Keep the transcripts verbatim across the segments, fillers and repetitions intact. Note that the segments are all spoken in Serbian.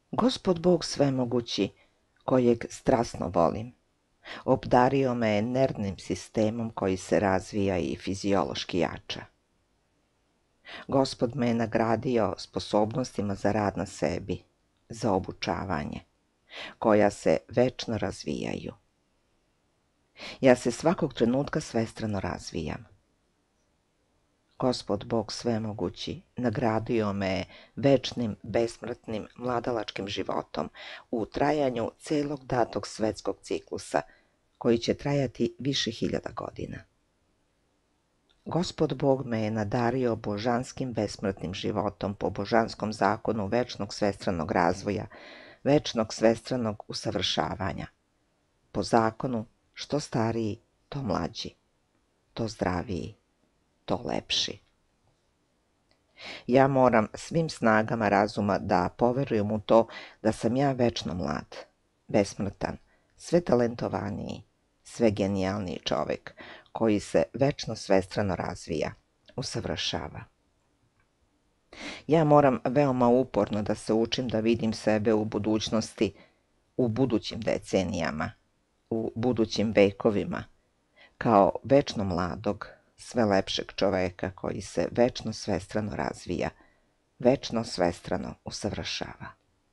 Gospod Bog svemogući, kojeg strasno volim, obdario me je nervnim sistemom koji se razvija i fiziološki jača. Gospod me je nagradio sposobnostima za rad na sebi, za obučavanje, koja se večno razvijaju. Ja se svakog trenutka svestrano razvijam. Gospod Bog svemogući nagradio me je večnim, besmrtnim, mladalačkim životom u trajanju celog datog svetskog ciklusa, koji će trajati više hiljada godina. Gospod Bog me je nadario božanskim besmrtnim životom po božanskom zakonu večnog svestranog razvoja, večnog svestranog usavršavanja. Po zakonu što stariji, to mlađi, to zdraviji, to lepši. Ja moram svim snagama razuma da poverujem u to da sam ja večno mlad, besmrtan, sve talentovaniji, sve genijalniji čovek koji se večno svestrano razvija, usavršava. Ja moram veoma uporno da se učim da vidim sebe u budućnosti, u budućim decenijama, u budućim vekovima, kao večno mladog, sve lepšeg čoveka koji se večno svestrano razvija, večno svestrano usavršava.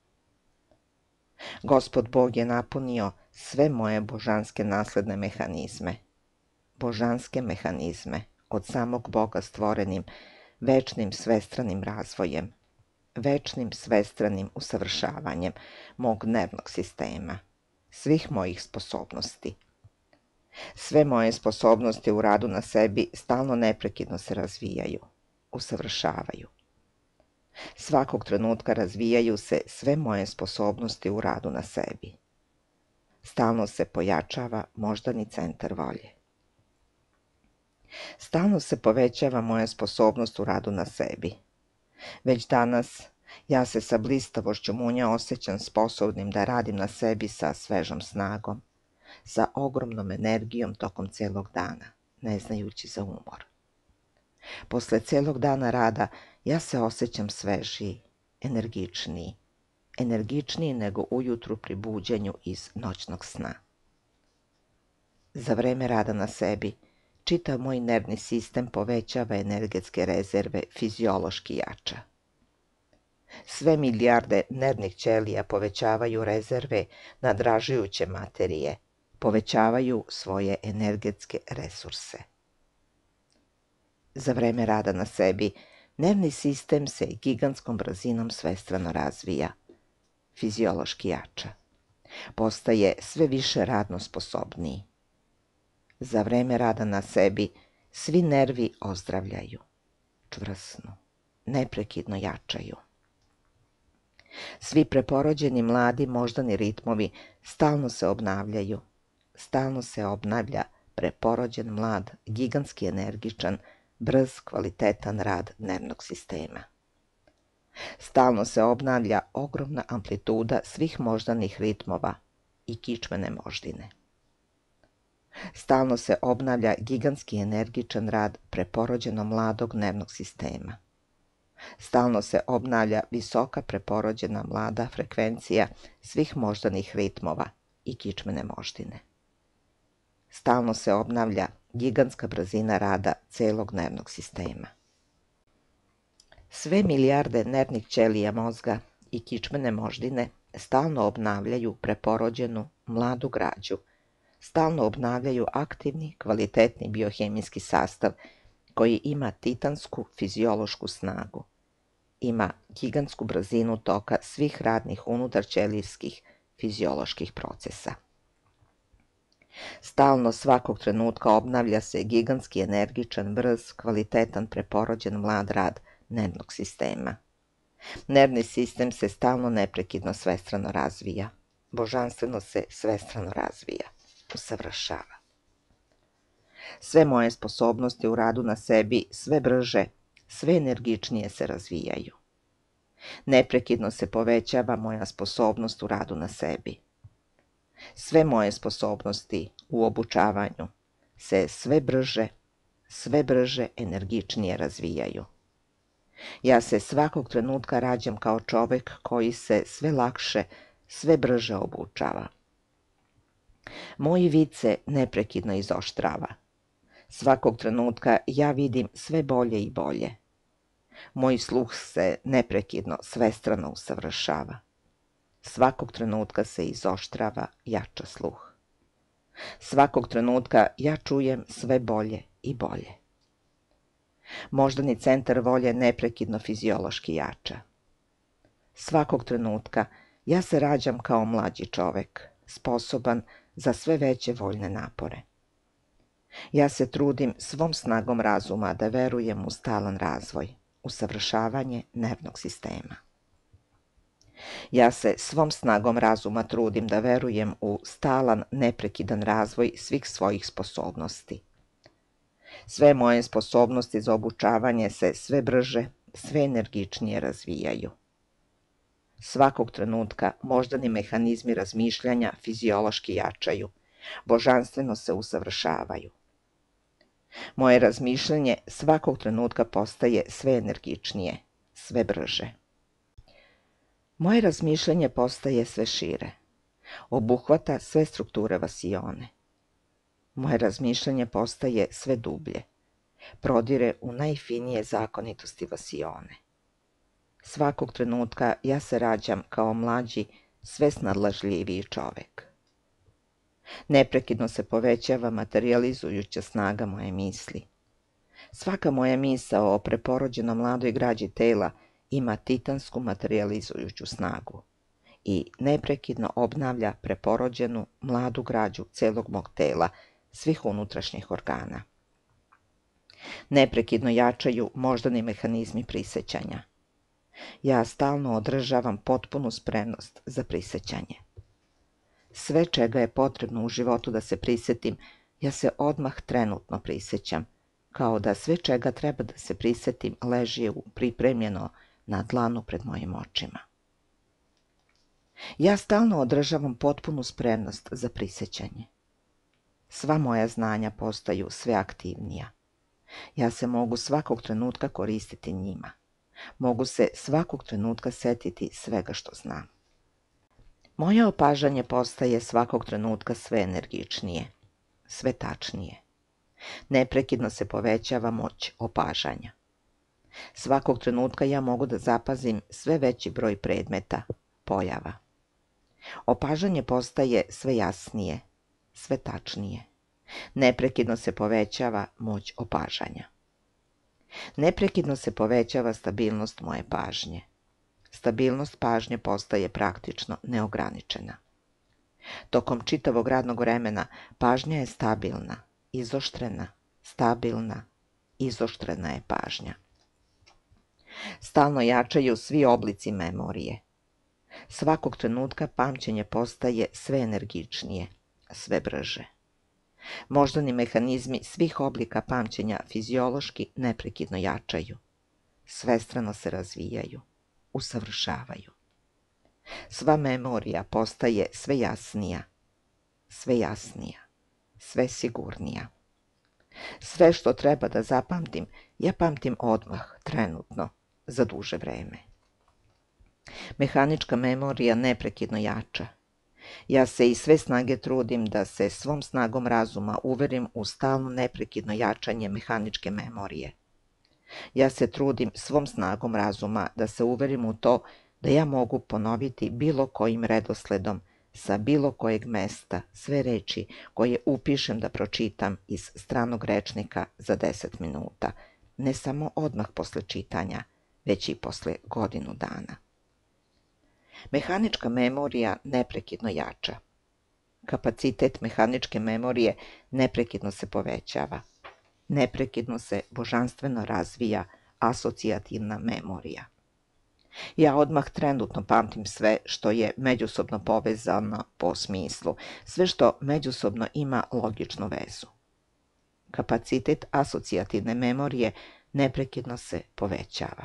Gospod Bog je napunio sve moje božanske nasledne mehanizme, božanske mehanizme od samog Boga stvorenim večnim svestranim razvojem, večnim svestranim usavršavanjem mog nervnog sistema, svih mojih sposobnosti. Sve moje sposobnosti u radu na sebi stalno neprekidno se razvijaju, usavršavaju. Svakog trenutka razvijaju se sve moje sposobnosti u radu na sebi. Stalno se pojačava moždani centar volje. Stalno se povećava moja sposobnost u radu na sebi. Već danas ja se sa blistavošću munja osjećam sposobnim da radim na sebi sa svežom snagom, sa ogromnom energijom tokom celog dana, ne znajući za umor. Posle celog dana rada ja se osjećam svežiji, energičniji, energičniji nego ujutru pri buđenju iz noćnog sna. Za vreme rada na sebi, čitav moj nervni sistem povećava energetske rezerve fiziološki jača. Sve milijarde nervnih ćelija povećavaju rezerve nadražujuće materije, povećavaju svoje energetske resurse. Za vreme rada na sebi, nervni sistem se gigantskom brzinom svestrano razvija, fiziološki jača. Postaje sve više radno sposobniji. Za vreme rada na sebi, svi nervi ozdravljaju, čvrsnu, neprekidno jačaju. Svi preporođeni mladi moždani ritmovi stalno se obnavljaju, stalno se obnavlja preporođen mlad, gigantski energičan, brz, kvalitetan rad nervnog sistema. Stalno se obnavlja ogromna amplituda svih moždanih ritmova i kičmene moždine. Stalno se obnavlja gigantski energičan rad preporođeno mladog nervnog sistema. Stalno se obnavlja visoka preporođena mlada frekvencija svih moždanih ritmova i kičmene moždine. Stalno se obnavlja gigantska brzina rada celog nervnog sistema. Sve milijarde nervnih ćelija mozga i kičmene moždine stalno obnavljaju preporođenu mladu građu, stalno obnavljaju aktivni, kvalitetni biohemijski sastav koji ima titansku fiziološku snagu, ima gigantsku brzinu toka svih radnih unutarćelijskih fizioloških procesa. Stalno svakog trenutka obnavlja se gigantski energičan, brz, kvalitetan, preporođen mlad rad nervnog sistema. Nervni sistem se stalno neprekidno svestrano razvija, božanstveno se svestrano razvija, usavršava. Sve moje sposobnosti u radu na sebi sve brže, sve energičnije se razvijaju. Neprekidno se povećava moja sposobnost u radu na sebi. Sve moje sposobnosti u obučavanju se sve brže, sve brže energičnije razvijaju. Ja se svakog trenutka rađam kao čovek koji se sve lakše, sve brže obučava. Moj vid se neprekidno izoštrava. Svakog trenutka ja vidim sve bolje i bolje. Moj sluh se neprekidno svestrano usavršava. Svakog trenutka se izoštrava, jača sluh. Svakog trenutka ja čujem sve bolje i bolje. Moždani centar volje neprekidno fiziološki jača. Svakog trenutka ja se rađam kao mlađi čovek, sposoban za sve veće voljne napore. Ja se trudim svom snagom razuma da verujem u stalan razvoj, usavršavanje nervnog sistema. Ja se svom snagom razuma trudim da verujem u stalan, neprekidan razvoj svih svojih sposobnosti. Sve moje sposobnosti za obučavanje se sve brže, sve energičnije razvijaju. Svakog trenutka moždani mehanizmi razmišljanja fiziološki jačaju, božanstveno se usavršavaju. Moje razmišljanje svakog trenutka postaje sve energičnije, sve brže. Moje razmišljanje postaje sve šire, obuhvata sve strukture vasione. Moje razmišljanje postaje sve dublje, prodire u najfinije zakonitosti vasione. Svakog trenutka ja se rađam kao mlađi, sve snadlažljiviji čovek. Neprekidno se povećava materijalizujuća snaga moje misli. Svaka moja misao o preporođeno mladoj građi tela ima titansku materijalizujuću snagu i neprekidno obnavlja preporođenu mladu građu celog mog tela, svih unutrašnjih organa. Neprekidno jačaju moždani mehanizmi prisećanja. Ja stalno održavam potpunu spremnost za prisećanje. Sve čega je potrebno u životu da se prisetim, ja se odmah trenutno prisećam, kao da sve čega treba da se prisetim leži pripremljeno na dlanu pred mojim očima. Ja stalno održavam potpunu spremnost za prisećanje. Sva moja znanja postaju sve aktivnija. Ja se mogu svakog trenutka koristiti njima. Mogu se svakog trenutka setiti svega što znam. Moje opažanje postaje svakog trenutka sve energičnije, sve tačnije. Neprekidno se povećava moć opažanja. Svakog trenutka ja mogu da zapazim sve veći broj predmeta, pojava. Opažanje postaje sve jasnije, sve tačnije. Neprekidno se povećava moć opažanja. Neprekidno se povećava stabilnost moje pažnje. Stabilnost pažnje postaje praktično neograničena. Tokom čitavog radnog vremena pažnja je stabilna, izoštrena, stabilna, izoštrena je pažnja. Stalno jačaju svi oblici memorije. Svakog trenutka pamćenje postaje sve energičnije, sve brže. Moždani mehanizmi svih oblika pamćenja fiziološki neprekidno jačaju. Svestrano se razvijaju, usavršavaju. Sva memorija postaje sve jasnija, sve jasnija, sve sigurnija. Sve što treba da zapamtim, ja pamtim odmah, trenutno, za duže vreme. Mehanička memorija neprekidno jača. Ja se iz sve snage trudim da se svom snagom razuma uverim u stalno neprekidno jačanje mehaničke memorije. Ja se trudim svom snagom razuma da se uverim u to da ja mogu ponoviti bilo kojim redosledom sa bilo kojeg mesta sve reči koje upišem da pročitam iz stranog rečnika za deset minuta, ne samo odmah posle čitanja, već i posle godinu dana. Mehanička memorija neprekidno jača. Kapacitet mehaničke memorije neprekidno se povećava. Neprekidno se božanstveno razvija asocijativna memorija. Ja odmah trenutno pamtim sve što je međusobno povezano po smislu, sve što međusobno ima logičnu vezu. Kapacitet asocijativne memorije neprekidno se povećava.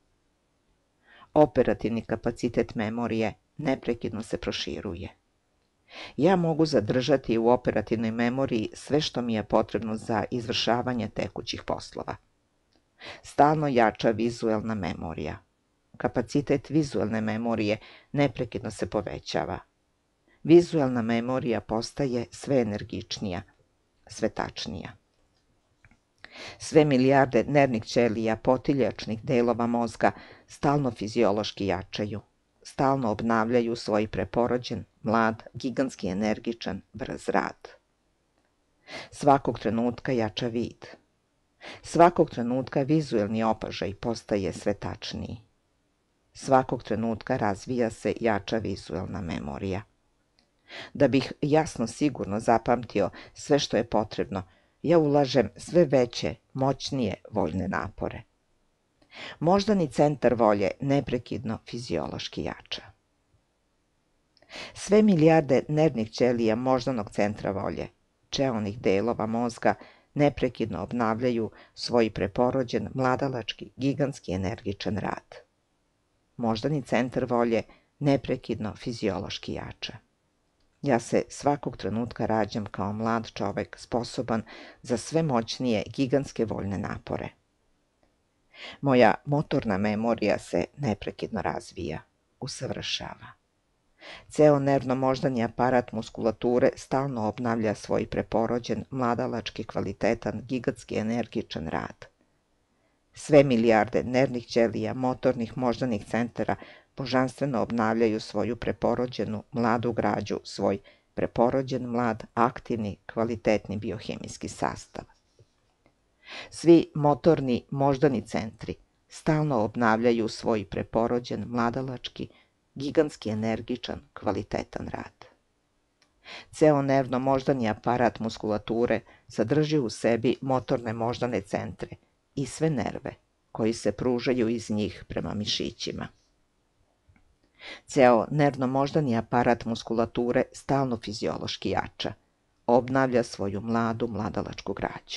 Operativni kapacitet memorije neprekidno se proširuje. Ja mogu zadržati u operativnoj memoriji sve što mi je potrebno za izvršavanje tekućih poslova. Stalno jača vizuelna memorija. Kapacitet vizuelne memorije neprekidno se povećava. Vizuelna memorija postaje sve energičnija, sve tačnija. Sve milijarde nervnih ćelija, potiljačnih delova mozga stalno fiziološki jačaju, stalno obnavljaju svoj preporođen, mlad, gigantski energičan, brz rad. Svakog trenutka jača vid. Svakog trenutka vizuelni opažaj postaje sve tačniji. Svakog trenutka razvija se jača vizuelna memorija. Da bih jasno sigurno zapamtio sve što je potrebno, ja ulažem sve veće, moćnije voljne napore. Moždani centar volje neprekidno fiziološki jača. Sve milijarde nervnih ćelija moždanog centra volje, čeonih delova mozga, neprekidno obnavljaju svoj preporođen, mladalački, gigantski energičan rad. Moždani centar volje neprekidno fiziološki jača. Ja se svakog trenutka rađam kao mlad čovek sposoban za sve moćnije gigantske voljne napore. Moja motorna memorija se neprekidno razvija, usavršava. Ceo nervno-moždani aparat muskulature stalno obnavlja svoj preporođen, mladalački, kvalitetan, gigantski energičan rad. Sve milijarde nervnih ćelija, motornih moždanih centara božanstveno obnavljaju svoju preporođenu, mladu građu, svoj preporođen, mlad, aktivni, kvalitetni biohemijski sastav. Svi motorni moždani centri stalno obnavljaju svoj preporođen, mladalački, gigantski energičan, kvalitetan rad. Ceo nervno-moždani aparat muskulature sadrži u sebi motorne moždane centre i sve nerve koji se pružaju iz njih prema mišićima. Ceo nervno-moždani aparat muskulature stalno fiziološki jača, obnavlja svoju mladu, mladalačku građu.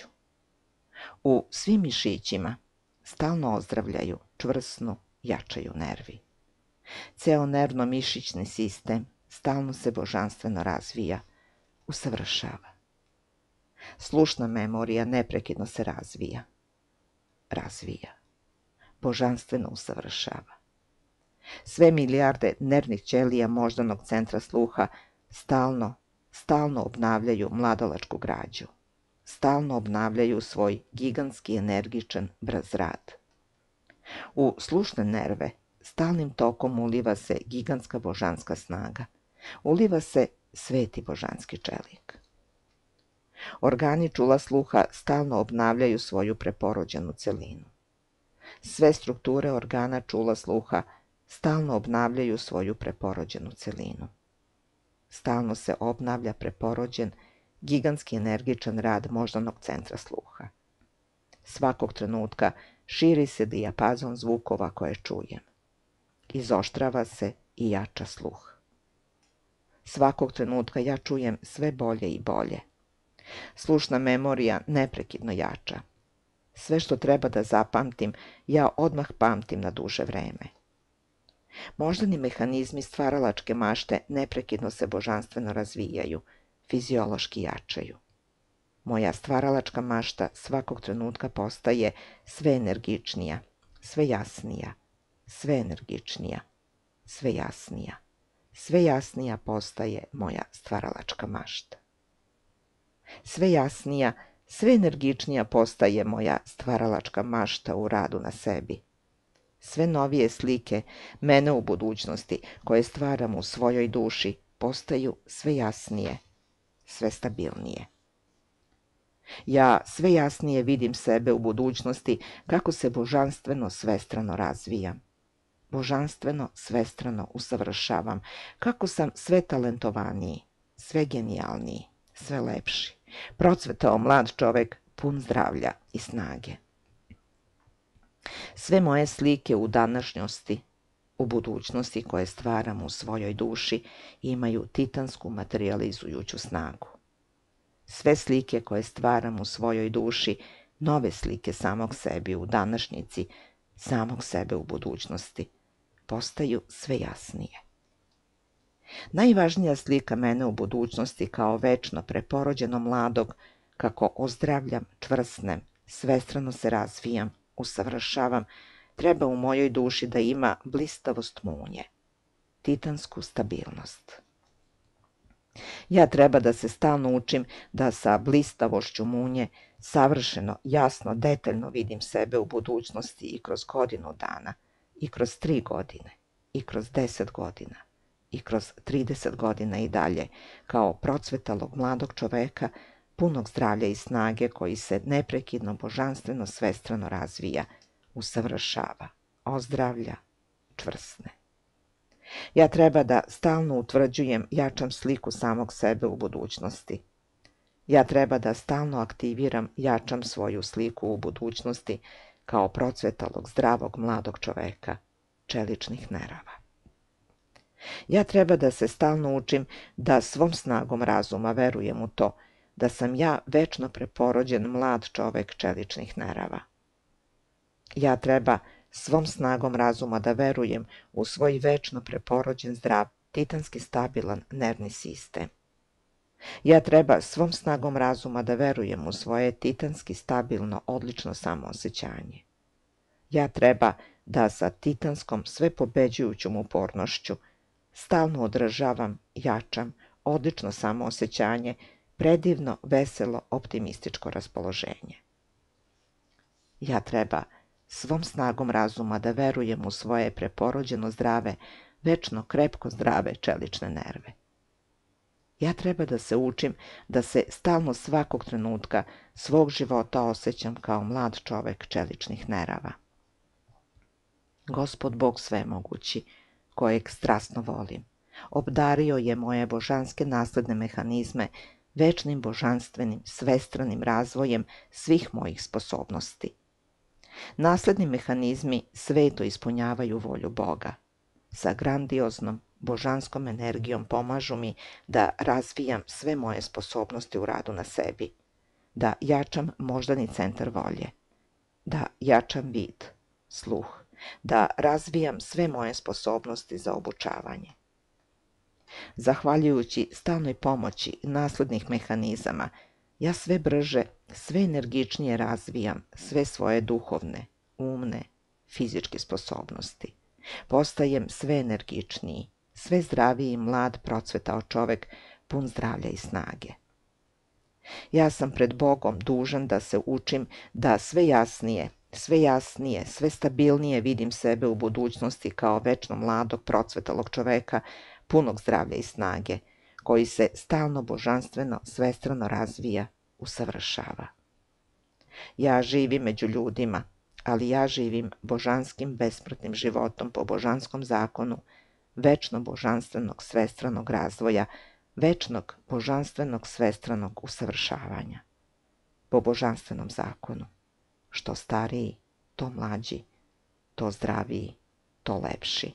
U svim mišićima stalno ozdravljaju, čvrsnu, jačaju nervi. Ceo nervno-mišićni sistem stalno se božanstveno razvija, usavršava. Slušna memorija neprekidno se razvija, razvija, božanstveno usavršava. Sve milijarde nervnih ćelija moždanog centra sluha stalno, stalno obnavljaju mladalačku građu, stalno obnavljaju svoj gigantski energičan brz rad. U slušne nerve stalnim tokom uliva se gigantska božanska snaga, uliva se sveti božanski čelik. Organi čula sluha stalno obnavljaju svoju preporođenu celinu. Sve strukture organa čula sluha stalno obnavljaju svoju preporođenu celinu. Stalno se obnavlja preporođen, gigantski energičan rad moždanog centra sluha. Svakog trenutka širi se dijapazon zvukova koje čujem. Izoštrava se i jača sluh. Svakog trenutka ja čujem sve bolje i bolje. Slušna memorija neprekidno jača. Sve što treba da zapamtim, ja odmah pamtim na duže vreme. Moždani mehanizmi stvaralačke mašte neprekidno se božanstveno razvijaju, fiziološki jačaju. Moja stvaralačka mašta svakog trenutka postaje sve energičnija, sve jasnija, sve energičnija, sve jasnija. Sve jasnija postaje moja stvaralačka mašta. Sve jasnija, sve energičnija postaje moja stvaralačka mašta u radu na sebi. Sve novije slike mene u budućnosti koje stvaram u svojoj duši postaju sve jasnije, sve stabilnije. Ja sve jasnije vidim sebe u budućnosti kako se božanstveno svestrano razvijam. Božanstveno svestrano usavršavam, kako sam sve talentovaniji, sve genijalniji, sve lepši, procvetao mlad čovek pun zdravlja i snage. Sve moje slike u današnjosti, u budućnosti koje stvaram u svojoj duši imaju titansku materializujuću snagu. Sve slike koje stvaram u svojoj duši, nove slike samog sebi u današnjici, samog sebe u budućnosti, postaju sve jasnije. Najvažnija slika mene u budućnosti kao večno preporođeno mladog, kako ozdravljam, čvrsnem, svestrano se razvijam, usavršavam, treba u mojoj duši da ima blistavost munje, titansku stabilnost. Ja treba da se stalno učim da sa blistavošću munje savršeno, jasno, detaljno vidim sebe u budućnosti i kroz godinu dana, i kroz tri godine, i kroz deset godina, i kroz trideset godina i dalje, kao procvetalog mladog čoveka, punog zdravlja i snage koji se neprekidno, božanstveno, svestrano razvija, usavršava, ozdravlja, čvrsne. Ja treba da stalno utvrđujem, jačam sliku samog sebe u budućnosti. Ja treba da stalno aktiviram, jačam svoju sliku u budućnosti kao procvetalog, zdravog, mladog čoveka, čeličnih nerava. Ja treba da se stalno učim da svom snagom razuma verujem u to da sam ja večno preporođen mlad čovek čeličnih nerava. Ja treba svom snagom razuma da verujem u svoj večno preporođen zdrav, titanski stabilan nervni sistem. Ja treba svom snagom razuma da verujem u svoje titanski stabilno, odlično samoosjećanje. Ja treba da sa titanskom svepobeđujućom upornošću stalno održavam, jačam, odlično samoosjećanje, predivno, veselo, optimističko raspoloženje. Ja treba svom snagom razuma da verujem u svoje preporođeno zdrave, večno krepko zdrave čelične nerve. Ja treba da se učim da se stalno svakog trenutka svog života osjećam kao mlad čovek čeličnih nerava. Gospod Bog svemogući, kojeg strasno volim, obdario je moje božanske nasledne mehanizme večnim božanstvenim, svestranim razvojem svih mojih sposobnosti. Nasledni mehanizmi sveto ispunjavaju volju Boga. Sa grandioznom, božanskom energijom pomažu mi da razvijam sve moje sposobnosti u radu na sebi, da jačam moždani centar volje, da jačam vid, sluh, da razvijam sve moje sposobnosti za obučavanje. Zahvaljujući stalnoj pomoći naslednih mehanizama, ja sve brže, sve energičnije razvijam sve svoje duhovne, umne, fizičke sposobnosti. Postajem sve energičniji, sve zdraviji i mlad procvetao čovek pun zdravlja i snage. Ja sam pred Bogom dužan da se učim da sve jasnije, sve jasnije, sve stabilnije vidim sebe u budućnosti kao večno mladog procvetalog čoveka punog zdravlja i snage, koji se stalno božanstveno, svestrano razvija, usavršava. Ja živim među ljudima, ali ja živim božanskim besmrtnim životom po božanskom zakonu, večno božanstvenog svestranog razvoja, večnog božanstvenog svestranog usavršavanja. Po božanstvenom zakonu, što stariji, to mlađi, to zdraviji, to lepši.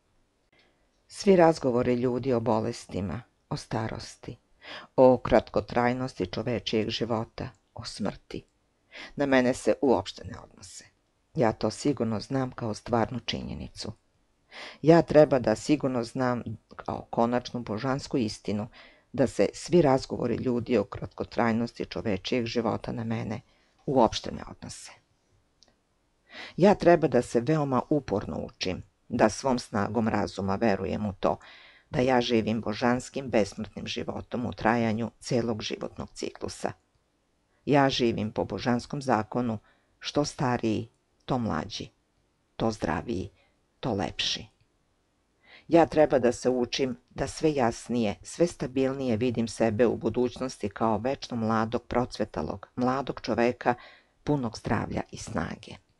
Svi razgovori ljudi o bolestima, o starosti, o kratkotrajnosti čovečijeg života, o smrti, na mene se uopšte ne odnose. Ja to sigurno znam kao stvarnu činjenicu. Ja treba da sigurno znam kao konačnu božansku istinu da se svi razgovori ljudi o kratkotrajnosti čovečijeg života na mene uopšte ne odnose. Ja treba da se veoma uporno učim, da svom snagom razuma verujem u to, da ja živim božanskim besmrtnim životom u trajanju celog životnog ciklusa. Ja živim po božanskom zakonu, što stariji, to mlađi, to zdraviji, to lepši. Ja treba da se učim da sve jasnije, sve stabilnije vidim sebe u budućnosti kao večno mladog procvetalog, mladog čoveka punog zdravlja i snage.